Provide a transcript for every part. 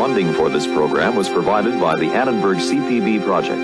funding for this program was provided by the Annenberg CPB project.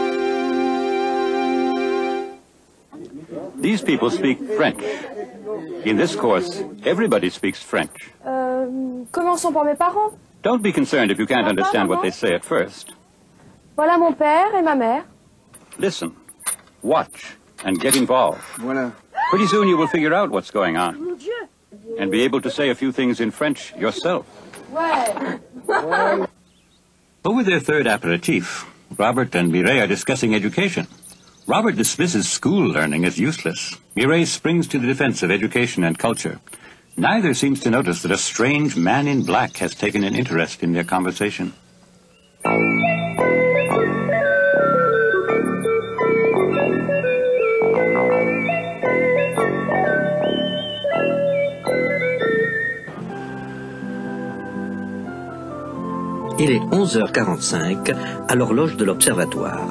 These people speak French. In this course, everybody speaks French. Commençons par mes parents. Don't be concerned if you can't understand what they say at first. Voilà mon père et ma mère. Listen, watch, and get involved. Voilà. Pretty soon you will figure out what's going on. And be able to say a few things in French yourself. Ouais. Over their third aperitif, Robert and Mireille are discussing education. Robert dismisses school learning as useless. Mireille springs to the defense of education and culture. Neither seems to notice that a strange man in black has taken an interest in their conversation. Il est 11h45 à l'horloge de l'observatoire.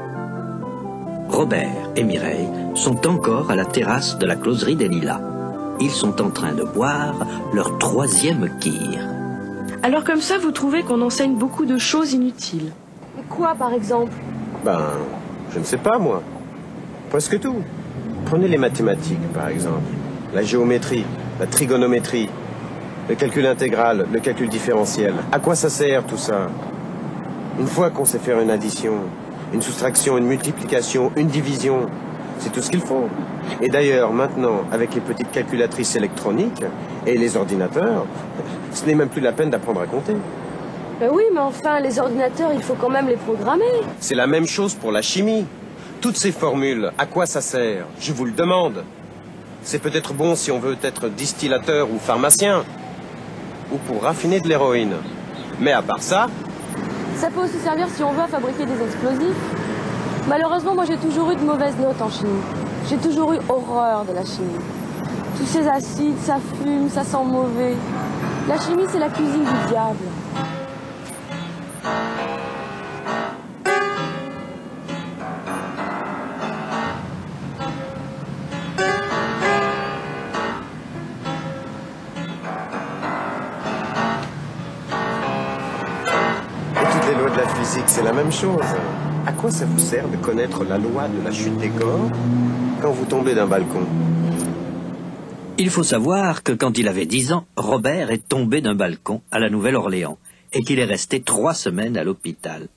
Robert et Mireille sont encore à la terrasse de la closerie des Lilas. Ils sont en train de boire leur troisième kir. Alors comme ça, vous trouvez qu'on enseigne beaucoup de choses inutiles? Mais quoi, par exemple? Ben, je ne sais pas, moi. Presque tout. Prenez les mathématiques, par exemple. La géométrie, la trigonométrie, le calcul intégral, le calcul différentiel. À quoi ça sert, tout ça? Une fois qu'on sait faire une addition, une soustraction, une multiplication, une division, c'est tout ce qu'il faut. Et d'ailleurs, maintenant, avec les petites calculatrices électroniques et les ordinateurs, ce n'est même plus la peine d'apprendre à compter. Ben oui, mais enfin, les ordinateurs, il faut quand même les programmer. C'est la même chose pour la chimie. Toutes ces formules, à quoi ça sert? Je vous le demande. C'est peut-être bon si on veut être distillateur ou pharmacien, ou pour raffiner de l'héroïne. Mais à part ça... Ça peut aussi servir si on veut à fabriquer des explosifs. Malheureusement, moi j'ai toujours eu de mauvaises notes en chimie. J'ai toujours eu horreur de la chimie. Tous ces acides, ça fume, ça sent mauvais. La chimie, c'est la cuisine du diable. C'est la même chose. À quoi ça vous sert de connaître la loi de la chute des corps quand vous tombez d'un balcon? Il faut savoir que quand il avait 10 ans, Robert est tombé d'un balcon à la Nouvelle-Orléans et qu'il est resté 3 semaines à l'hôpital.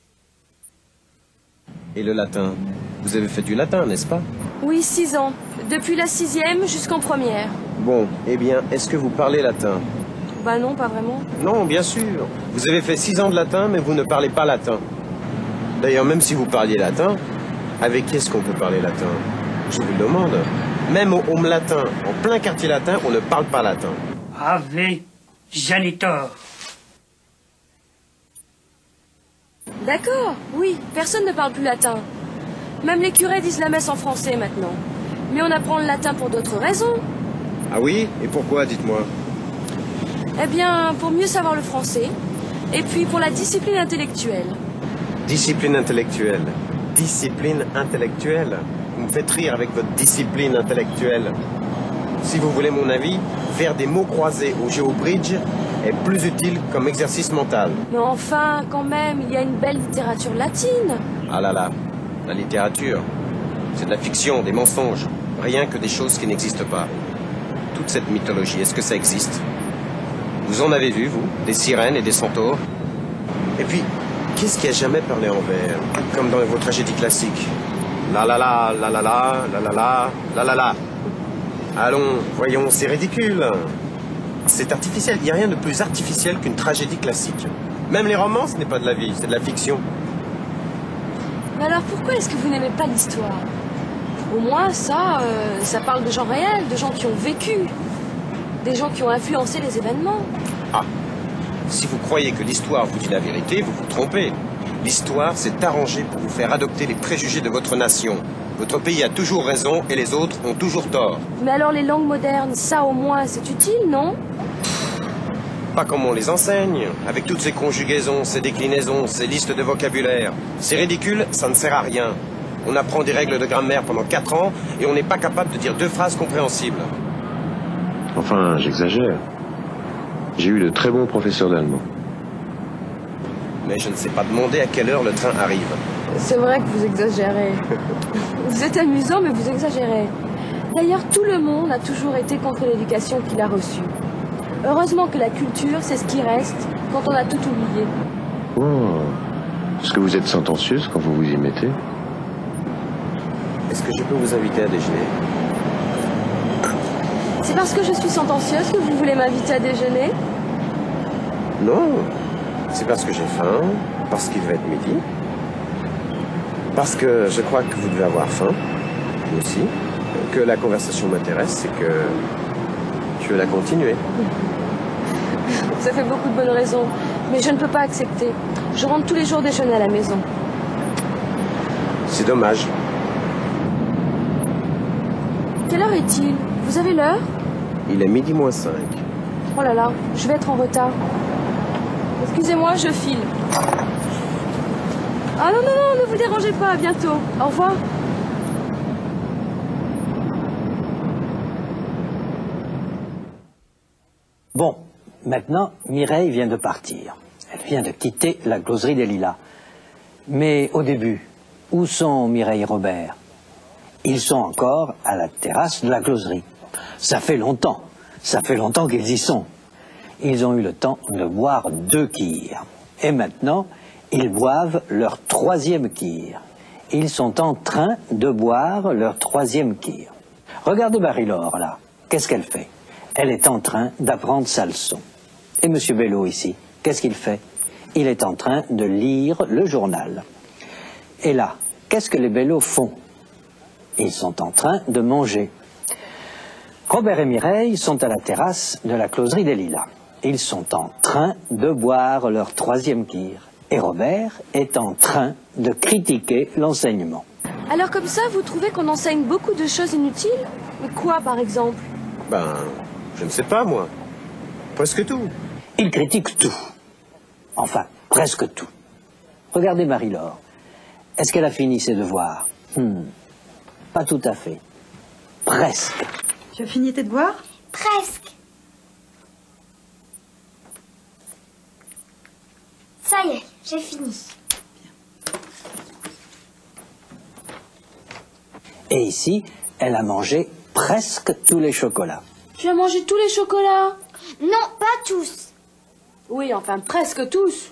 Et le latin? Vous avez fait du latin, n'est-ce pas? Oui, 6 ans. Depuis la 6e jusqu'en première. Bon, eh bien, est-ce que vous parlez latin? Bah non, pas vraiment. Non, bien sûr. Vous avez fait 6 ans de latin, mais vous ne parlez pas latin. D'ailleurs, même si vous parliez latin, avec qui est-ce qu'on peut parler latin? Je vous le demande. Même au home latin, en plein quartier latin, on ne parle pas latin. Ave janitor. D'accord, oui, personne ne parle plus latin. Même les curés disent la messe en français maintenant. Mais on apprend le latin pour d'autres raisons. Ah oui? Et pourquoi, dites-moi? Eh bien, pour mieux savoir le français, et puis pour la discipline intellectuelle. Discipline intellectuelle. Discipline intellectuelle. Vous me faites rire avec votre discipline intellectuelle. Si vous voulez mon avis, faire des mots croisés au GeoBridge est plus utile comme exercice mental. Mais enfin, quand même, il y a une belle littérature latine. Ah là là, la littérature, c'est de la fiction, des mensonges, rien que des choses qui n'existent pas. Toute cette mythologie, est-ce que ça existe? Vous en avez vu, vous? Des sirènes et des centaures? Et puis, qu'est-ce qui a jamais parlé en vers? Comme dans vos tragédies classiques. La la la, la la la, la la la, la la la. Allons, voyons, c'est ridicule. C'est artificiel. Il n'y a rien de plus artificiel qu'une tragédie classique. Même les romans, ce n'est pas de la vie, c'est de la fiction. Mais alors pourquoi est-ce que vous n'aimez pas l'histoire? Au moins, ça parle de gens réels, de gens qui ont vécu. Des gens qui ont influencé les événements. Ah, si vous croyez que l'histoire vous dit la vérité, vous vous trompez. L'histoire s'est arrangée pour vous faire adopter les préjugés de votre nation. Votre pays a toujours raison et les autres ont toujours tort. Mais alors les langues modernes, ça au moins, c'est utile, non? Pas comme on les enseigne, avec toutes ces conjugaisons, ces déclinaisons, ces listes de vocabulaire. C'est ridicule, ça ne sert à rien. On apprend des règles de grammaire pendant 4 ans et on n'est pas capable de dire 2 phrases compréhensibles. Enfin, j'exagère. J'ai eu de très bons professeurs d'allemand. mais je ne sais pas demander à quelle heure le train arrive. C'est vrai que vous exagérez. Vous êtes amusant, mais vous exagérez. D'ailleurs, tout le monde a toujours été contre l'éducation qu'il a reçue. Heureusement que la culture, c'est ce qui reste quand on a tout oublié. Oh. Est-ce que vous êtes sentencieuse quand vous vous y mettez? Est-ce que je peux vous inviter à déjeuner? C'est parce que je suis sentencieuse que vous voulez m'inviter à déjeuner? Non, c'est parce que j'ai faim, parce qu'il va être midi, parce que je crois que vous devez avoir faim, vous aussi, que la conversation m'intéresse et que je veux la continuer. Ça fait beaucoup de bonnes raisons, mais je ne peux pas accepter. Je rentre tous les jours déjeuner à la maison. C'est dommage. Quelle heure est-il? Vous avez l'heure? Il est midi moins 5. Oh là là, je vais être en retard. Excusez-moi, je file. Ah non, non, non, ne vous dérangez pas, à bientôt. Au revoir. Bon, maintenant, Mireille vient de partir. Elle vient de quitter la closerie des Lilas. Mais au début, où sont Mireille et Robert? Ils sont encore à la terrasse de la closerie. Ça fait longtemps qu'ils y sont. Ils ont eu le temps de boire 2 kyres. Et maintenant, ils boivent leur 3e kyre. Ils sont en train de boire leur 3e kyre. Regardez Marie-Laure, là. Qu'est-ce qu'elle fait? Elle est en train d'apprendre sa leçon. Et M. Bello, ici, qu'est-ce qu'il fait? Il est en train de lire le journal. Et là, qu'est-ce que les Bello font? Ils sont en train de manger. Robert et Mireille sont à la terrasse de la closerie des Lilas. Ils sont en train de boire leur 3e kyre. Et Robert est en train de critiquer l'enseignement. Alors comme ça, vous trouvez qu'on enseigne beaucoup de choses inutiles? Mais quoi, par exemple? Ben, je ne sais pas, moi. Presque tout. Il critique tout. Enfin, presque tout. Regardez Marie-Laure. Est-ce qu'elle a fini ses devoirs? Pas tout à fait. Presque. Tu as fini tes devoirs? Presque. Ça y est, j'ai fini. Et ici, elle a mangé presque tous les chocolats. Tu as mangé tous les chocolats? Non, pas tous. Oui, enfin, presque tous.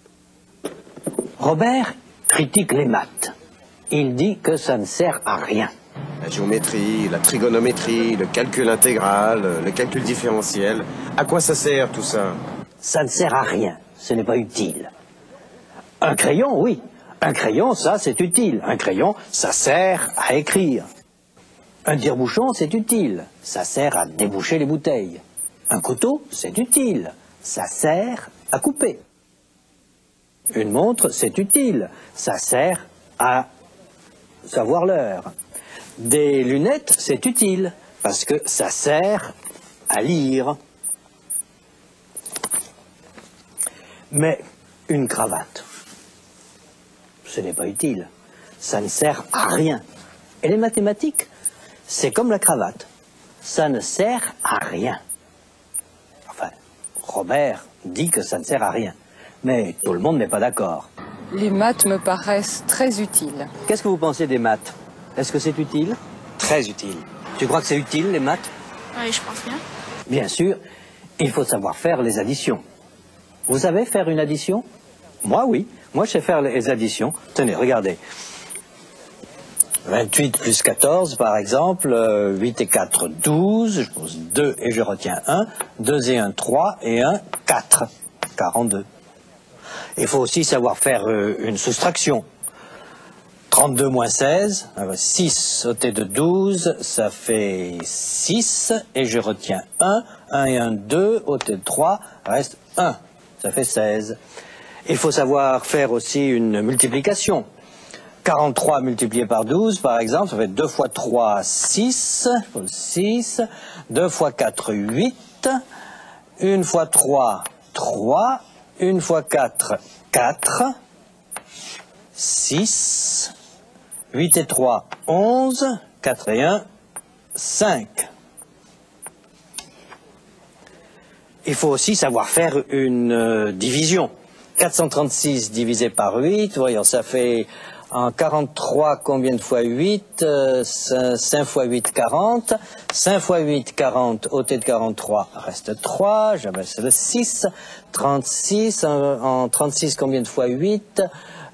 Robert critique les maths. Il dit que ça ne sert à rien. La géométrie, la trigonométrie, le calcul intégral, le calcul différentiel. À quoi ça sert tout ça? Ça ne sert à rien. Ce n'est pas utile. Un crayon, oui. Un crayon, ça, c'est utile. Un crayon, ça sert à écrire. Un tire-bouchon, c'est utile. Ça sert à déboucher les bouteilles. Un couteau, c'est utile. Ça sert à couper. Une montre, c'est utile. Ça sert à savoir l'heure. Des lunettes, c'est utile, parce que ça sert à lire. Mais une cravate, ce n'est pas utile. Ça ne sert à rien. Et les mathématiques, c'est comme la cravate. Ça ne sert à rien. Enfin, Robert dit que ça ne sert à rien. Mais tout le monde n'est pas d'accord. Les maths me paraissent très utiles. Qu'est-ce que vous pensez des maths? Est-ce que c'est utile? Très utile. Tu crois que c'est utile, les maths? Oui, je pense bien. Bien sûr, il faut savoir faire les additions. Vous savez faire une addition? Moi, oui. Moi, je sais faire les additions. Tenez, regardez. 28 plus 14, par exemple. 8 et 4, 12. Je pose 2 et je retiens 1. 2 et 1, 3. Et 1, 4. 42. Il faut aussi savoir faire une soustraction. 32 moins 16, 6 ôté de 12, ça fait 6, et je retiens 1, 1 et 1, 2, ôté de 3, reste 1, ça fait 16. Il faut savoir faire aussi une multiplication. 43 multiplié par 12, par exemple, ça fait 2 fois 3, 6, 6, 2 fois 4, 8, 1 fois 3, 3, 1 fois 4, 4, 6, 8 et 3, 11, 4 et 1, 5. Il faut aussi savoir faire une division. 436 divisé par 8, voyons, ça fait en 43, combien de fois 8 5 fois 8, 40. 5 fois 8, 40, ôté de 43, reste 3, j'abaisse le 6. 36, en 36, combien de fois 8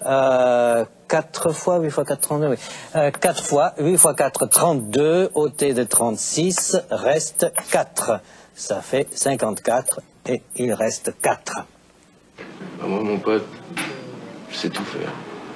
4 fois, 8 fois 4, 32, oui. 4 fois, 8 fois 4, 32, ôté de 36, reste 4. Ça fait 54 et il reste 4. Moi, mon pote, je sais tout faire.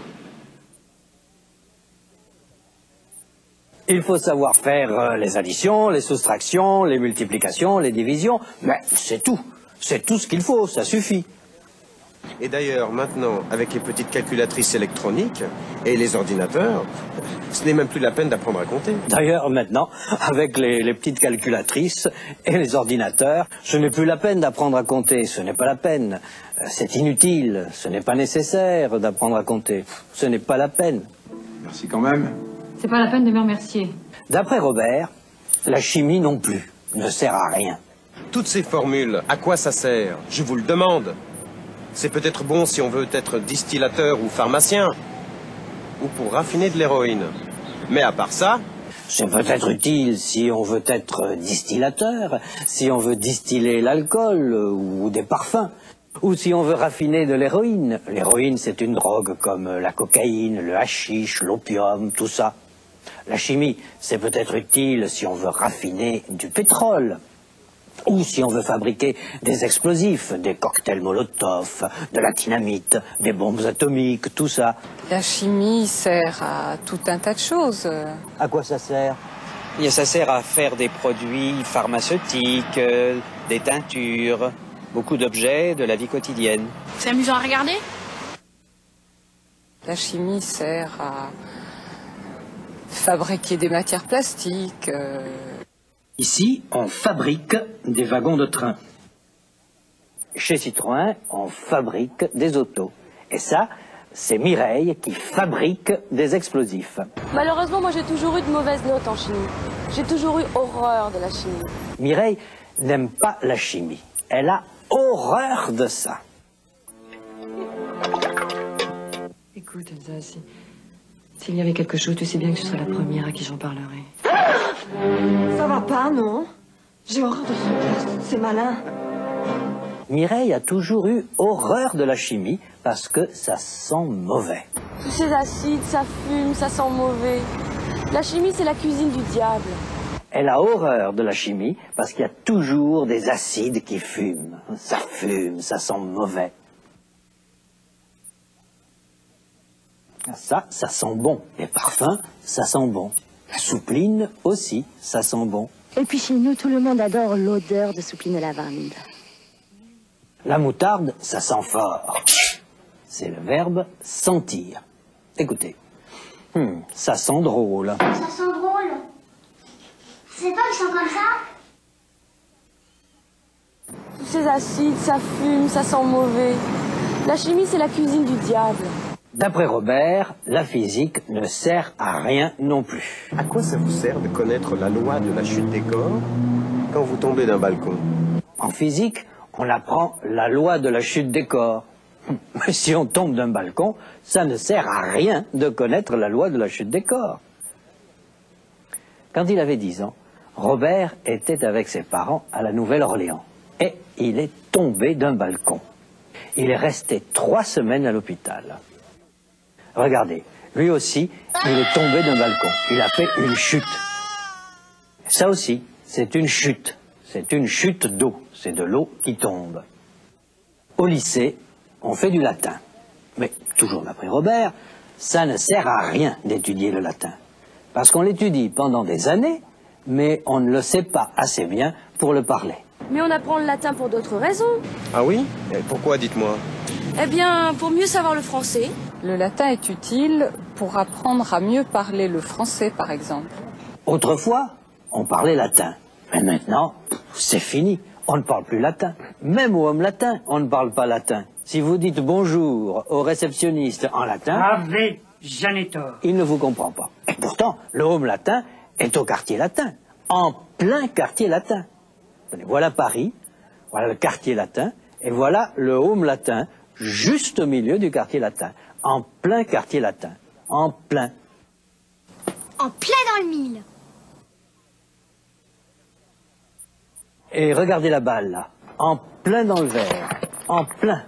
Il faut savoir faire les additions, les soustractions, les multiplications, les divisions, mais c'est tout. C'est tout ce qu'il faut, ça suffit. Et d'ailleurs, maintenant, avec les petites calculatrices électroniques et les ordinateurs, ce n'est même plus la peine d'apprendre à compter. D'ailleurs, maintenant, avec les petites calculatrices et les ordinateurs, ce n'est plus la peine d'apprendre à compter, ce n'est pas la peine. C'est inutile, ce n'est pas nécessaire d'apprendre à compter, ce n'est pas la peine. Merci quand même. C'est pas la peine de me remercier. D'après Robert, la chimie non plus ne sert à rien. Toutes ces formules, à quoi ça sert? Je vous le demande. C'est peut-être bon si on veut être distillateur ou pharmacien, ou pour raffiner de l'héroïne. Mais à part ça... C'est peut-être utile si on veut être distillateur, si on veut distiller l'alcool ou des parfums, ou si on veut raffiner de l'héroïne. L'héroïne, c'est une drogue comme la cocaïne, le hashish, l'opium, tout ça. La chimie, c'est peut-être utile si on veut raffiner du pétrole. Ou si on veut fabriquer des explosifs, des cocktails Molotov, de la dynamite, des bombes atomiques, tout ça. La chimie sert à tout un tas de choses. À quoi ça sert? Ça sert à faire des produits pharmaceutiques, des teintures, beaucoup d'objets de la vie quotidienne. C'est amusant à regarder? La chimie sert à fabriquer des matières plastiques. Ici, on fabrique des wagons de train. Chez Citroën, on fabrique des autos. Et ça, c'est Mireille qui fabrique des explosifs. Malheureusement, moi j'ai toujours eu de mauvaises notes en chimie. J'ai toujours eu horreur de la chimie. Mireille n'aime pas la chimie. Elle a horreur de ça. Écoute, Elsa, s'il y avait quelque chose, tu sais bien que tu serais la première à qui j'en parlerai. Ça va pas, non? J'ai horreur de ce test, c'est malin. Mireille a toujours eu horreur de la chimie parce que ça sent mauvais. Tous ces acides, ça fume, ça sent mauvais. La chimie, c'est la cuisine du diable. Elle a horreur de la chimie parce qu'il y a toujours des acides qui fument. Ça fume, ça sent mauvais. Ça sent bon. Les parfums, ça sent bon. La soupline aussi, ça sent bon. Et puis chez nous, tout le monde adore l'odeur de soupline de lavande. La moutarde, ça sent fort. C'est le verbe sentir. Écoutez. Ça sent drôle. Ça sent drôle. C'est toi qui sens comme ça? Tous ces acides, ça fume, ça sent mauvais. La chimie, c'est la cuisine du diable. D'après Robert, la physique ne sert à rien non plus. À quoi ça vous sert de connaître la loi de la chute des corps quand vous tombez d'un balcon? En physique, on apprend la loi de la chute des corps. Mais si on tombe d'un balcon, ça ne sert à rien de connaître la loi de la chute des corps. Quand il avait 10 ans, Robert était avec ses parents à la Nouvelle-Orléans. Et il est tombé d'un balcon. Il est resté 3 semaines à l'hôpital. Regardez, lui aussi, il est tombé d'un balcon. Il a fait une chute. Ça aussi, c'est une chute. C'est une chute d'eau. C'est de l'eau qui tombe. Au lycée, on fait du latin. Mais, toujours d'après Robert, ça ne sert à rien d'étudier le latin. Parce qu'on l'étudie pendant des années, mais on ne le sait pas assez bien pour le parler. Mais on apprend le latin pour d'autres raisons. Ah oui? Et pourquoi, dites-moi? Eh bien, pour mieux savoir le français. Le latin est utile pour apprendre à mieux parler le français, par exemple. Autrefois, on parlait latin. Mais maintenant, c'est fini. On ne parle plus latin. Même au homme latin, on ne parle pas latin. Si vous dites bonjour au réceptionniste en latin... Ave Janitor. Il ne vous comprend pas. Et pourtant, le home latin est au quartier latin. En plein quartier latin. Voilà Paris, voilà le quartier latin, et voilà le home latin juste au milieu du quartier latin, en plein quartier latin, en plein. En plein dans le mille. Et regardez la balle là, en plein dans le verre, en plein.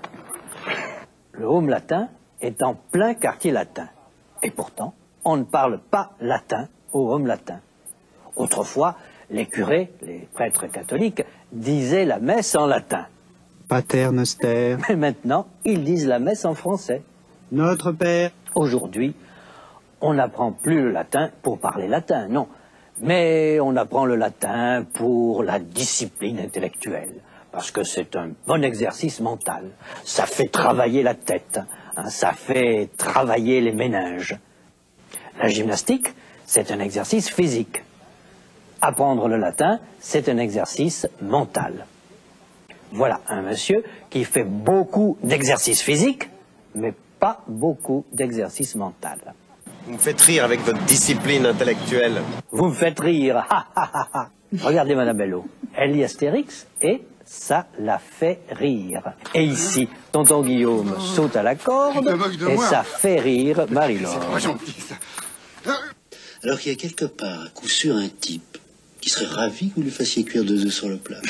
Le home latin est en plein quartier latin. Et pourtant, on ne parle pas latin au home latin. Autrefois, les curés, les prêtres catholiques, disaient la messe en latin. Pater noster. Mais maintenant, ils disent la messe en français. Notre Père. Aujourd'hui, on n'apprend plus le latin pour parler latin, non. Mais on apprend le latin pour la discipline intellectuelle, parce que c'est un bon exercice mental. Ça fait travailler la tête, hein, ça fait travailler les méninges. La gymnastique, c'est un exercice physique. Apprendre le latin, c'est un exercice mental. Voilà un monsieur qui fait beaucoup d'exercices physiques, mais pas beaucoup d'exercices mental. Vous me faites rire avec votre discipline intellectuelle. Vous me faites rire. Regardez Madame Bello. Elle lit Astérix et ça la fait rire. Et ici, tonton Guillaume saute à la corde et ça fait rire Marie-Laure. C'est pas gentil, ça. Alors qu'il y a quelque part, à coup sûr, un type qui serait ravi que vous lui fassiez cuire 2 œufs sur le plat.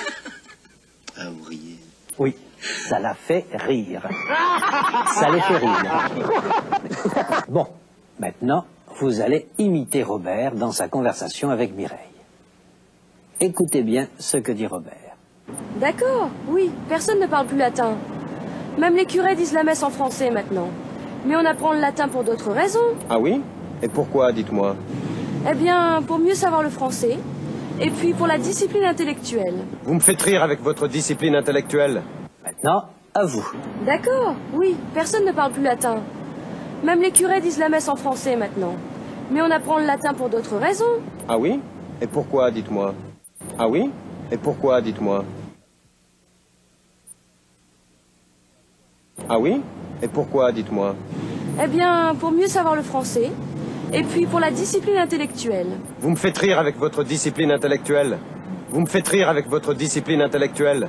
Ah, vous riez. Oui, ça la fait rire. Ça les fait rire. Bon, maintenant, vous allez imiter Robert dans sa conversation avec Mireille. Écoutez bien ce que dit Robert. D'accord, oui, personne ne parle plus latin. Même les curés disent la messe en français maintenant. Mais on apprend le latin pour d'autres raisons. Ah oui? Et pourquoi, dites-moi? Eh bien, pour mieux savoir le français, et puis pour la discipline intellectuelle. Vous me faites rire avec votre discipline intellectuelle. Maintenant, à vous. D'accord, oui, personne ne parle plus latin. Même les curés disent la messe en français maintenant. Mais on apprend le latin pour d'autres raisons. Ah oui? Et pourquoi, dites-moi? Ah oui? Et pourquoi, dites-moi? Ah oui? Et pourquoi, dites-moi? Eh bien, pour mieux savoir le français, et puis pour la discipline intellectuelle. Vous me faites rire avec votre discipline intellectuelle. Vous me faites rire avec votre discipline intellectuelle.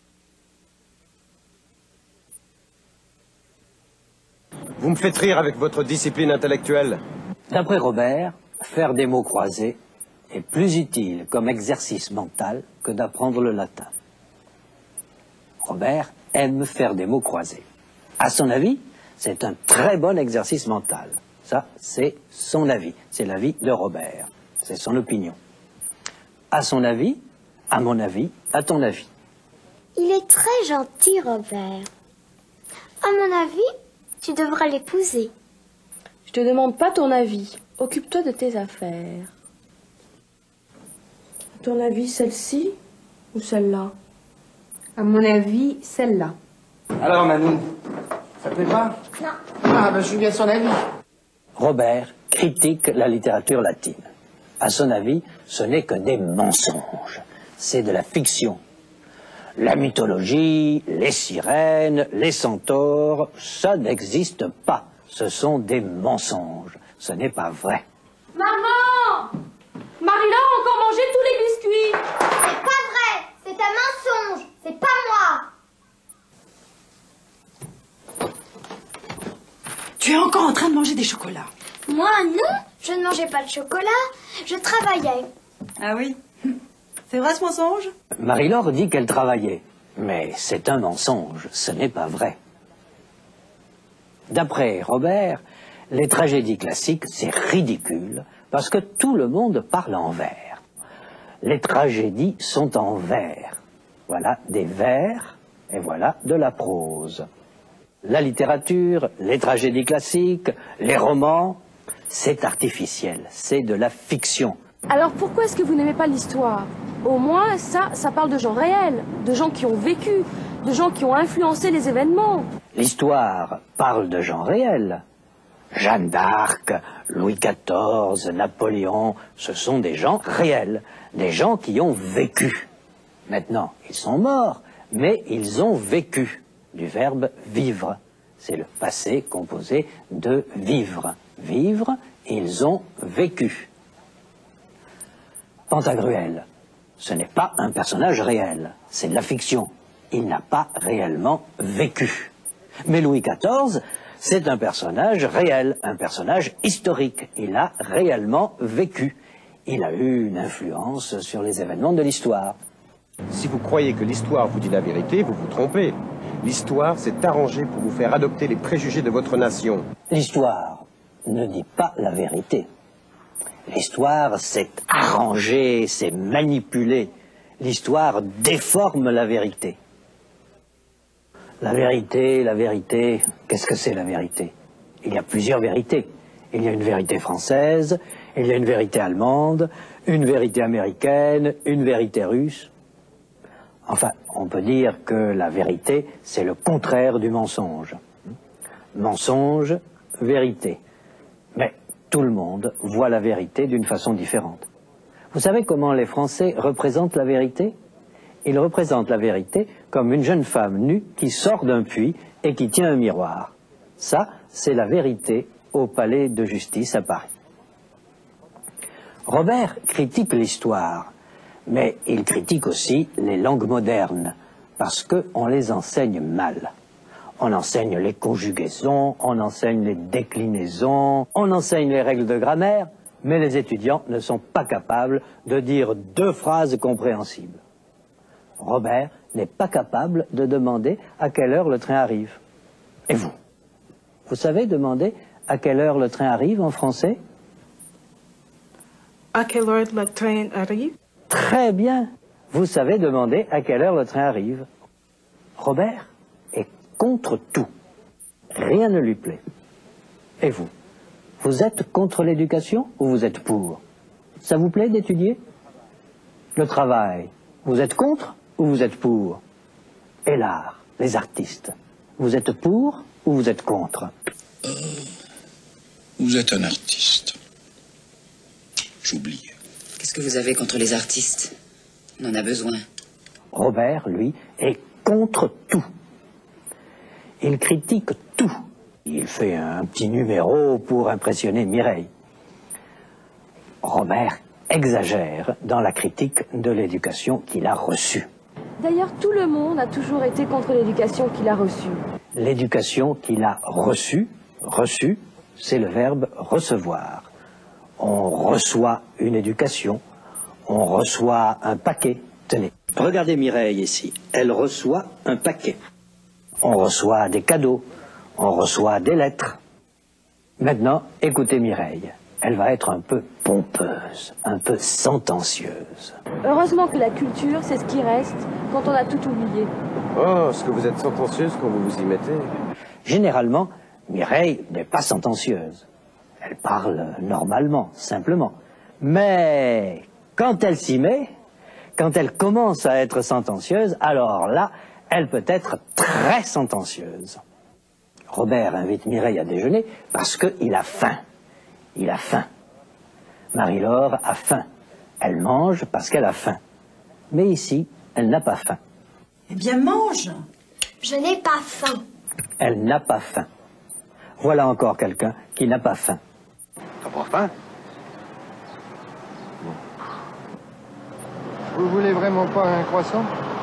Vous me faites rire avec votre discipline intellectuelle. D'après Robert, faire des mots croisés est plus utile comme exercice mental que d'apprendre le latin. Robert aime faire des mots croisés. À son avis, c'est un très bon exercice mental. Ça, c'est son avis. C'est l'avis de Robert. C'est son opinion. À son avis, à mon avis, à ton avis. Il est très gentil, Robert. À mon avis, tu devras l'épouser. Je te demande pas ton avis. Occupe-toi de tes affaires. À ton avis, celle-ci ou celle-là? À mon avis, celle-là. Alors, Manu, ça te plaît pas? Non. Ah, ben je suis bien son avis. Robert critique la littérature latine. À son avis, ce n'est que des mensonges. C'est de la fiction. La mythologie, les sirènes, les centaures, ça n'existe pas. Ce sont des mensonges. Ce n'est pas vrai. Maman! Marie-Laure a encore mangé tous les biscuits. C'est pas vrai. C'est un mensonge. C'est pas moi. Tu es encore en train de manger des chocolats. Moi, non. Je ne mangeais pas le chocolat. Je travaillais. Ah oui? C'est vrai ce mensonge? Marie-Laure dit qu'elle travaillait. Mais c'est un mensonge. Ce n'est pas vrai. D'après Robert, les tragédies classiques, c'est ridicule parce que tout le monde parle en vers. Les tragédies sont en vers. Voilà des vers et voilà de la prose. La littérature, les tragédies classiques, les romans, c'est artificiel, c'est de la fiction. Alors pourquoi est-ce que vous n'aimez pas l'histoire? Au moins, ça parle de gens réels, de gens qui ont vécu, de gens qui ont influencé les événements. L'histoire parle de gens réels. Jeanne d'Arc, Louis XIV, Napoléon, ce sont des gens réels, des gens qui ont vécu. Maintenant, ils sont morts, mais ils ont vécu, du verbe vivre. C'est le passé composé de vivre. Vivre, ils ont vécu. Pantagruel, ce n'est pas un personnage réel, c'est de la fiction. Il n'a pas réellement vécu. Mais Louis XIV, c'est un personnage réel, un personnage historique. Il a réellement vécu. Il a eu une influence sur les événements de l'histoire. Si vous croyez que l'histoire vous dit la vérité, vous vous trompez. L'histoire s'est arrangée pour vous faire adopter les préjugés de votre nation. L'histoire ne dit pas la vérité. L'histoire s'est arrangée, s'est manipulée. L'histoire déforme la vérité. La vérité, qu'est-ce que c'est la vérité? Il y a plusieurs vérités. Il y a une vérité française, il y a une vérité allemande, une vérité américaine, une vérité russe. Enfin, on peut dire que la vérité, c'est le contraire du mensonge. Mensonge, vérité. Mais tout le monde voit la vérité d'une façon différente. Vous savez comment les Français représentent la vérité? Ils représentent la vérité comme une jeune femme nue qui sort d'un puits et qui tient un miroir. Ça, c'est la vérité au palais de justice à Paris. Robert critique l'histoire, mais il critique aussi les langues modernes, parce qu'on les enseigne mal. On enseigne les conjugaisons, on enseigne les déclinaisons, on enseigne les règles de grammaire, mais les étudiants ne sont pas capables de dire 2 phrases compréhensibles. Robert n'est pas capable de demander à quelle heure le train arrive. Et vous? Vous savez demander à quelle heure le train arrive en français? À quelle heure le train arrive? Très bien. Vous savez demander à quelle heure le train arrive. Robert est contre tout. Rien ne lui plaît. Et vous? Vous êtes contre l'éducation ou vous êtes pour? Ça vous plaît d'étudier? Le travail, vous êtes contre ou vous êtes pour? Et l'art, les artistes, vous êtes pour ou vous êtes contre? Vous êtes un artiste. J'oublie. Qu'est-ce que vous avez contre les artistes? On en a besoin. Robert, lui, est contre tout. Il critique tout. Il fait un petit numéro pour impressionner Mireille. Robert exagère dans la critique de l'éducation qu'il a reçue. D'ailleurs, tout le monde a toujours été contre l'éducation qu'il a reçue. L'éducation qu'il a reçue, c'est le verbe recevoir. On reçoit une éducation, on reçoit un paquet. Tenez, regardez Mireille ici, elle reçoit un paquet. On reçoit des cadeaux, on reçoit des lettres. Maintenant, écoutez Mireille. Elle va être un peu pompeuse, un peu sentencieuse. Heureusement que la culture, c'est ce qui reste quand on a tout oublié. Oh, est-ce que vous êtes sentencieuse quand vous vous y mettez? Généralement, Mireille n'est pas sentencieuse. Elle parle normalement, simplement. Mais quand elle s'y met, quand elle commence à être sentencieuse, alors là, elle peut être très sentencieuse. Robert invite Mireille à déjeuner parce qu'il a faim. Il a faim. Marie-Laure a faim. Elle mange parce qu'elle a faim. Mais ici, elle n'a pas faim. Eh bien, mange. Je n'ai pas faim. Elle n'a pas faim. Voilà encore quelqu'un qui n'a pas faim. T'as pas faim? Vous voulez vraiment pas un croissant?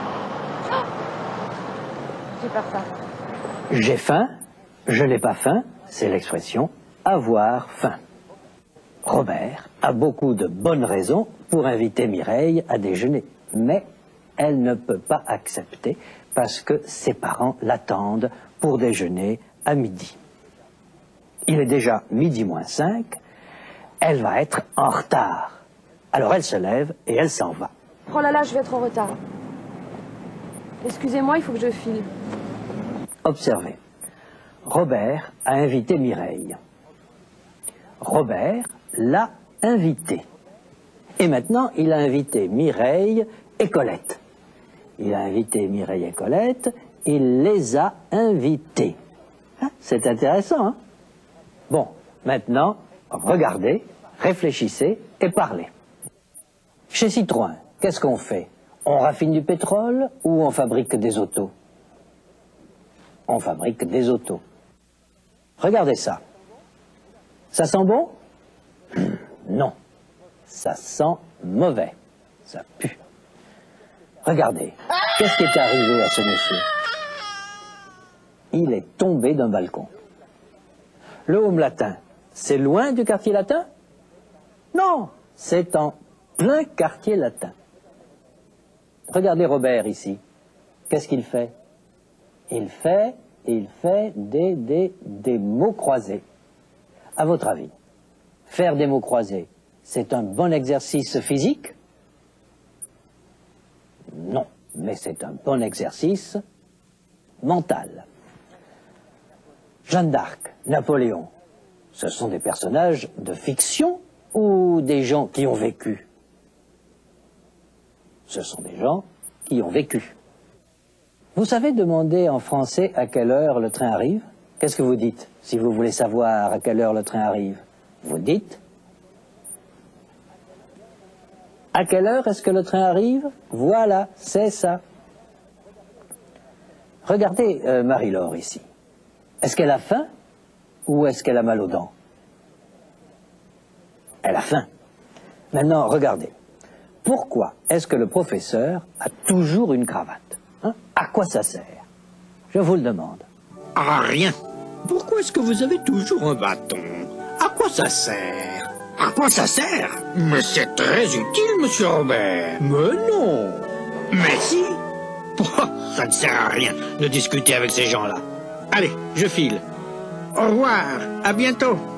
J'ai pas faim. J'ai faim, je n'ai pas faim, c'est l'expression avoir faim. Robert a beaucoup de bonnes raisons pour inviter Mireille à déjeuner, mais elle ne peut pas accepter parce que ses parents l'attendent pour déjeuner à midi. Il est déjà 12:05, elle va être en retard. Alors elle se lève et elle s'en va. Oh là là, je vais être en retard. Excusez-moi, il faut que je file. Observez, Robert a invité Mireille. Robert l'a invité. Et maintenant, il a invité Mireille et Colette. Il a invité Mireille et Colette, il les a invités. Hein, c'est intéressant, hein? Bon, maintenant, regardez, réfléchissez et parlez. Chez Citroën, qu'est-ce qu'on fait? On raffine du pétrole ou on fabrique des autos? On fabrique des autos. Regardez ça. Ça sent bon? Non. Ça sent mauvais. Ça pue. Regardez. Qu'est-ce qui est arrivé à ce monsieur? il est tombé d'un balcon. Le Home Latin, c'est loin du quartier latin? Non, c'est en plein quartier latin. Regardez Robert ici. Qu'est-ce qu'il fait? Il fait des mots croisés. À votre avis, faire des mots croisés, c'est un bon exercice physique? Non, mais c'est un bon exercice mental. Jeanne d'Arc, Napoléon, ce sont des personnages de fiction ou des gens qui ont vécu? Ce sont des gens qui ont vécu. Vous savez demander en français à quelle heure le train arrive? Qu'est-ce que vous dites si vous voulez savoir à quelle heure le train arrive? Vous dites: à quelle heure est-ce que le train arrive? Voilà, c'est ça. Regardez Marie-Laure ici. Est-ce qu'elle a faim ou est-ce qu'elle a mal aux dents? Elle a faim. Maintenant, regardez. Pourquoi est-ce que le professeur a toujours une cravate? À quoi ça sert? Je vous le demande. À rien. Pourquoi est-ce que vous avez toujours un bâton? À quoi ça sert? À quoi ça sert? Mais c'est très utile, monsieur Robert. Mais non. Mais si. Ça ne sert à rien de discuter avec ces gens-là. Allez, je file. Au revoir. À bientôt.